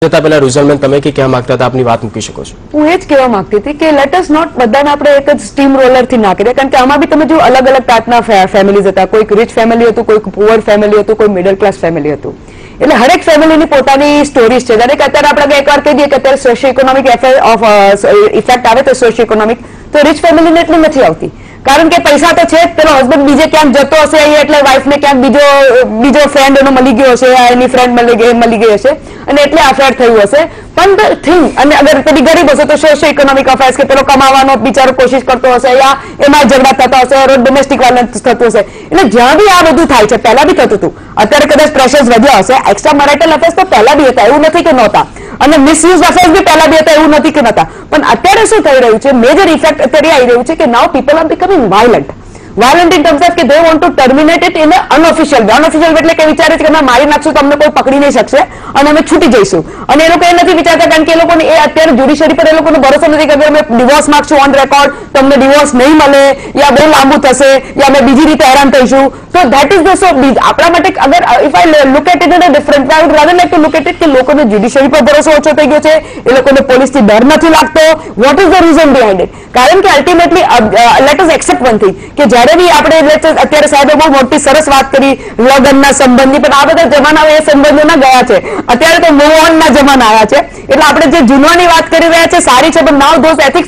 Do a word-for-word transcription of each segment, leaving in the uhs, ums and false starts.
જતા પહેલા રુઝલમેન તમે કે ક્યાં માંગતા હતા આપની વાત મૂકી શકો છો? હું એ જ કહેવા માંગતી હતી કે લેટ અસ નોટ બધાને આપણે એક જ સ્ટીમ રોલર થી નાખી દે, કારણ કે આમાં બી તમે જો અલગ અલગ ટાઈપના ફેમિલીઝ હતા. કોઈક રીચ ફેમિલી હતું, કોઈક પુઅર ફેમિલી હતું, કોઈ મિડલ ક્લાસ ફેમિલી હતું. એટલે હરેક ફેમિલીની પોતાની સ્ટોરીઝ છે. દરેક અત્યારે આપણે એક વાર કહી દઈએ કે અત્યારે સોશિયો ઇકોનોમિક ઇફેક્ટ આવે તો સોશિયો ઇકોનોમિક તો રીચ ફેમિલીને એટલી નથી આવતી, કારણ કે પૈસા તો છે જ. પેલો હસબન્ડ બીજે ક્યાંક જતો હશે એટલે વાઇફને ક્યાંક બીજો બીજો ફ્રેન્ડ એનો મળી ગયો હશે, એની ફ્રેન્ડ મળી ગઈ મળી ગઈ હશે અને એટલે અફેર થયું હશે. પણ ધ થિંગ, અને અગર પેલી ગરીબ હશે તો સોશિયો ઇકોનોમિક અફેર્સ કે પેલો કમાવાનો બિચારો કોશિશ કરતો હશે યા એમાં ઝઘડા થતા હશે, રોજ ડોમેસ્ટિક વાયલન્સ થતું હશે. એટલે જ્યાં બી આ બધું થાય છે, પહેલા બી થતું હતું, અત્યારે કદાચ પ્રેશર્સ વધ્યા હશે. એક્સ્ટ્રા મેરિટલ અફેર્સ તો પહેલા બી હતા, એવું નથી કે નહોતા, અને મિસયુઝ અફેર્સ બી પહેલા બી હતા, એવું નથી કે નહોતા. પણ અત્યારે શું થઈ રહ્યું છે, મેજર ઇફેક્ટ અત્યારે આવી રહ્યું છે કે now people are becoming violent. Violent in terms of કે they want to terminate it in unofficial way. Unofficial એટલે કે વિચારે છે કે અમે મારી નાખશું તો અમને કોઈ પકડી નહીં શકશે અને અમે છૂટી જઈશું. અને એ લોકો એ નથી વિચારતા, કારણ કે એ લોકોને એ અત્યારે જ્યુડિશિયરી પર એ લોકોનો ભરોસો નથી કે અમે ડિવોર્સ માંગશું ઓન રેકોર્ડ તો અમને ડિવોર્સ નહીં મળે, યા બહુ લાંબુ થશે, યા અમે બીજી રીતે હેરાન થઈશું. તો ધેટ ઇઝ ધ સો આપણા માટે અગર if I look at it in a different way, I would rather like to look at it કે લોકોને જ્યુડિશિયરી પર ભરોસો ઓછો થઈ ગયો છે, એ લોકોને પોલીસથી ડર નથી લાગતો. What is the reason behind it? કારણ કે ultimately let us accept one thing કે જ્યારે બી આપણે અત્યારે સાહેબે બહુ મોટી સરસ વાત કરી લગ્નના સંબંધની, પણ આ બધા જમાના એ સંબંધોના ગયા છે. અત્યારે તો મૂવ ઓન ના જમાના આવ્યા છે. એટલે આપણે જે જૂનવાની વાત કરી રહ્યા છે સારી છે, પણ નાઉ ધોઝ એથિક્સ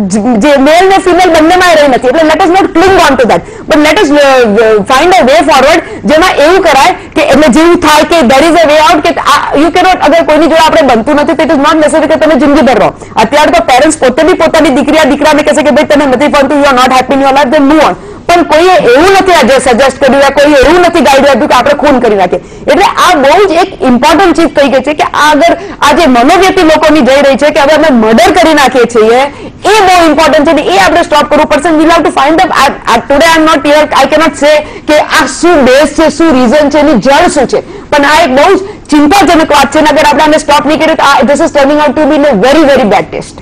જે મેલ ને ફિમેલ બંનેમાં રહી નથી. એટલે let us not cling on to that, but let us find a way forward જેમાં એવું કરાય કે એટલે જેવું થાય કે there is a way out કે યુ કેનોટ, અગર કોઈની જોડે આપણે બનતું નથી તો ઇટ ઇઝ નોટ નેસેસરી કે તમે જિંદગીભર રહો. અત્યારે તો પેરેન્ટ્સ પોતે બી પોતાની દીકરી દીકરાને કહેશે કે ભાઈ તને નથી ફરતું, you are not happy in your life, then move on. પણ કોઈએ એવું નથી આજે સજેસ્ટ કર્યું, કોઈએ એવું નથી ગાઈડ આપ્યું કે આપણે ખૂન કરી નાખીએ. એટલે આ બહુ જ એક ઇમ્પોર્ટન્ટ ચીજ થઈ ગઈ છે કે આ અગર આ જે મનોવ્યતિ લોકોની જઈ રહી છે કે હવે અમે મર્ડર કરી નાખીએ છીએ, એ બહુ ઇમ્પોર્ટન્ટ છે. એ આપણે સ્ટોપ કરવું પડશે. We have to find the today I am not here, I cannot say કે આ શું બેઝ છે, શું રીઝન છે, એની જળ શું છે. પણ આ એક બહુ જ ચિંતાજનક વાત છે. અગર આપણે આને સ્ટોપ નહીં કર્યું તો this is turning out to be in a very very bad test.